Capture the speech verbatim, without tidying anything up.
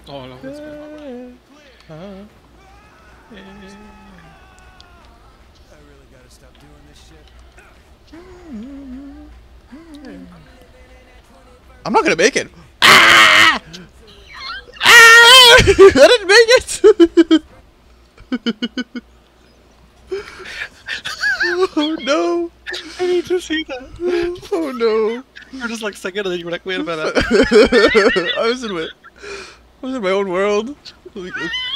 Oh, no, that's good. Uh, I really gotta stop doing this shit. I'm not gonna make it. Ah! Ah! I didn't make it. Oh no! I need to see that. Oh no! You're just like singing and then you were like, wait a minute. I was in my, I was in my own world.